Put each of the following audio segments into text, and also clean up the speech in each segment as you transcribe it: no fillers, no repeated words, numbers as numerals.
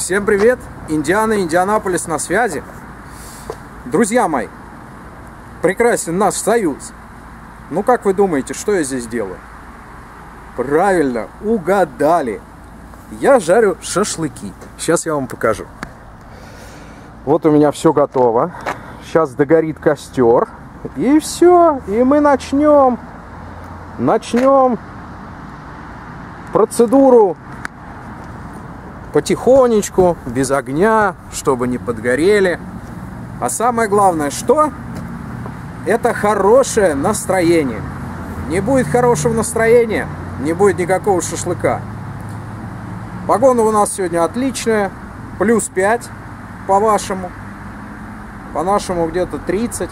Всем привет! Индиана, Индианаполис на связи. Друзья мои, прекрасен наш союз. Ну как вы думаете, что я здесь делаю? Правильно, угадали. Я жарю шашлыки. Сейчас я вам покажу. Вот у меня все готово. Сейчас догорит костер. И все. И мы начнем процедуру потихонечку, без огня, чтобы не подгорели. А самое главное, что? Это хорошее настроение. Не будет хорошего настроения, не будет никакого шашлыка. Погода у нас сегодня отличная. Плюс 5 по-вашему. По-нашему где-то 30.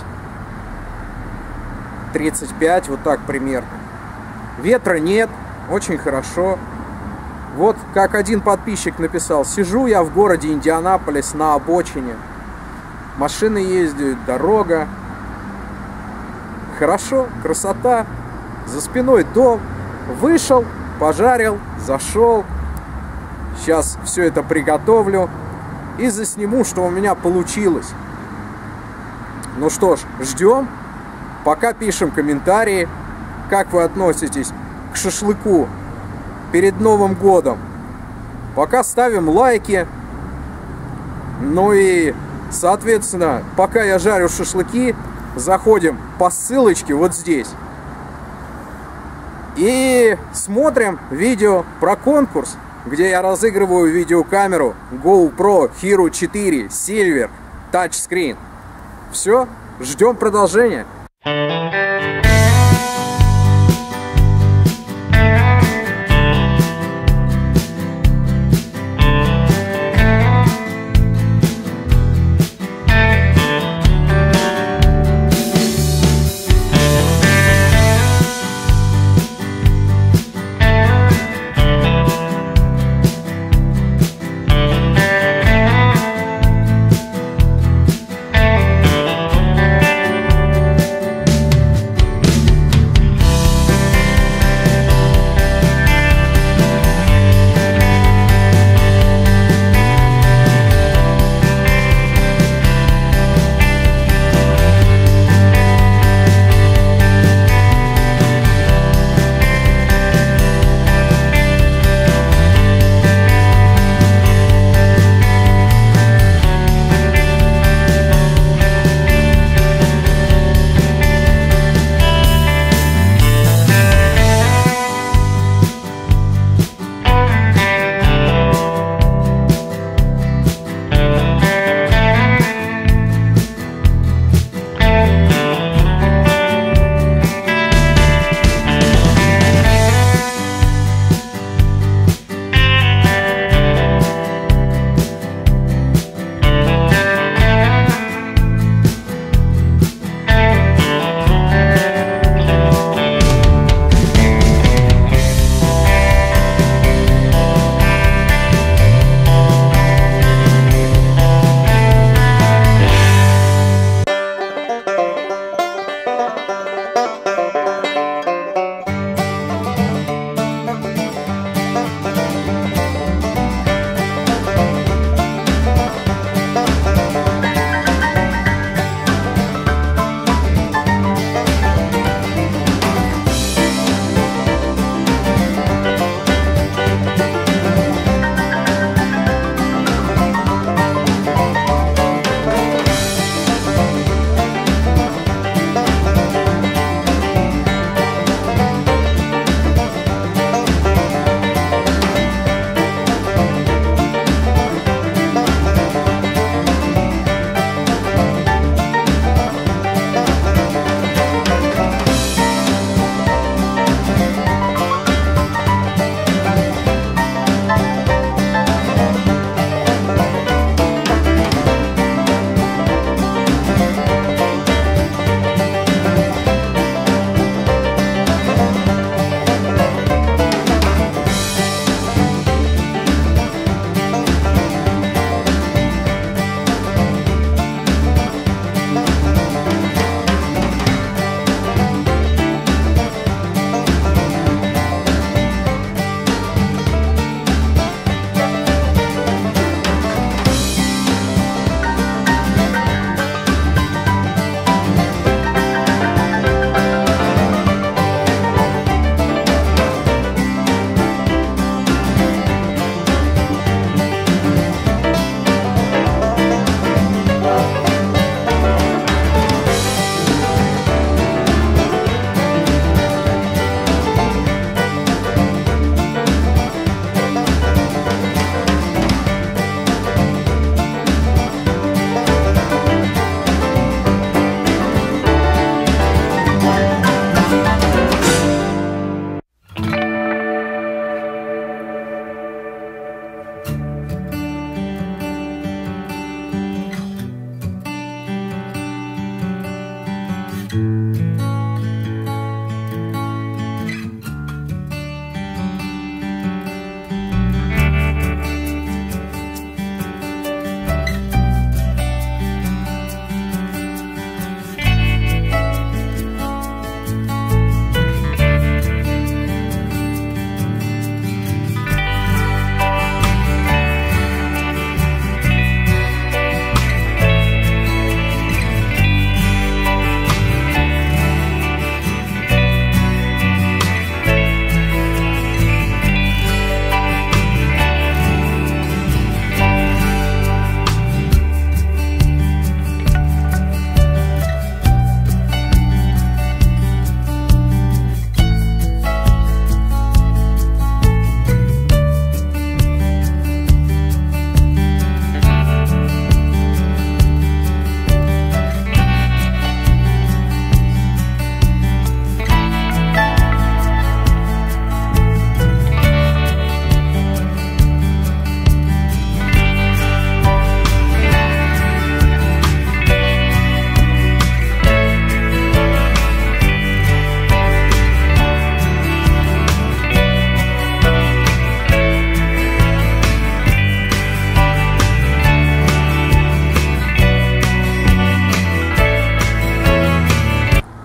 35, вот так примерно. Ветра нет, очень хорошо. Вот как один подписчик написал: сижу я в городе Индианаполис на обочине. Машины ездят, дорога. Хорошо, красота. За спиной дом. Вышел, пожарил, зашел. Сейчас все это приготовлю и засниму, что у меня получилось. Ну что ж, ждем. Пока пишем комментарии, как вы относитесь к шашлыку перед Новым годом. Пока ставим лайки. Ну и, соответственно, пока я жарю шашлыки, заходим по ссылочке вот здесь и смотрим видео про конкурс, где я разыгрываю видеокамеру GoPro Hero 4 Silver Touchscreen. Все, ждем продолжения.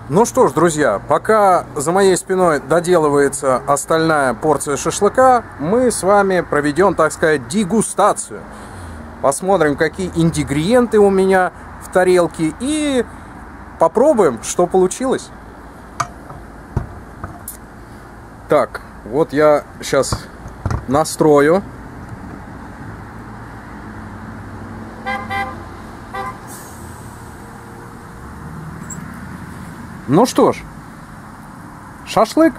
Ну что ж, друзья, пока за моей спиной доделывается остальная порция шашлыка, мы с вами проведем, так сказать, дегустацию. Посмотрим, какие ингредиенты у меня в тарелке, и попробуем, что получилось. Так, вот я сейчас настрою. Ну что ж, шашлык.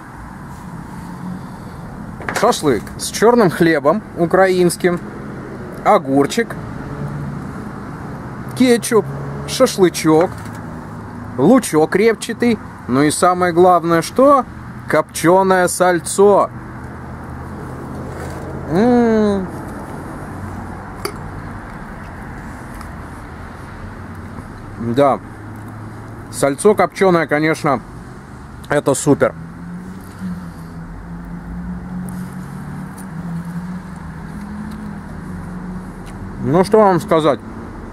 Шашлык с черным хлебом украинским, огурчик, кетчуп, шашлычок, лучок репчатый, ну и самое главное, что? Копченое сальцо. Да. Сальцо копченое, конечно, это супер. Ну, что вам сказать?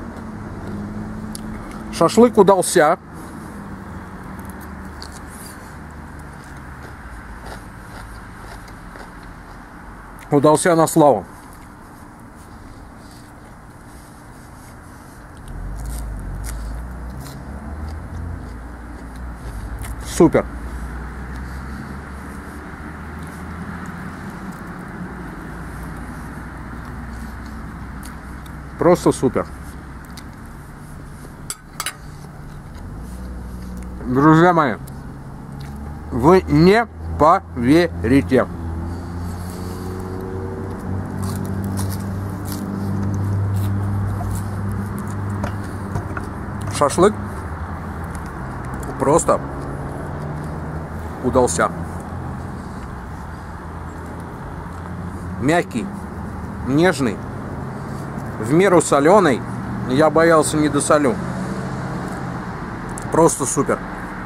Шашлык удался. Удался на славу. Супер. Просто супер. Друзья мои, вы не поверите. Шашлык просто удался. Мягкий, нежный, в меру соленый. Я боялся, не досолю. Просто супер.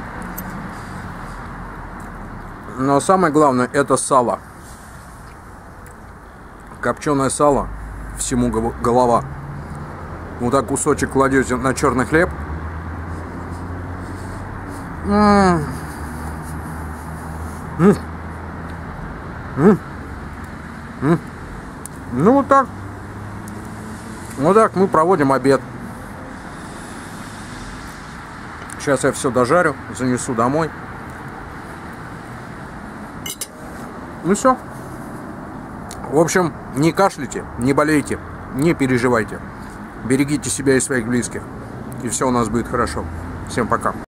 Но самое главное, это сало. Копченое сало, всему голова. Вот так кусочек кладете на черный хлеб. Ну вот так. Вот так мы проводим обед. Сейчас я все дожарю, занесу домой. Ну все. В общем, не кашляйте, не болейте, не переживайте. Берегите себя и своих близких. И все у нас будет хорошо. Всем пока.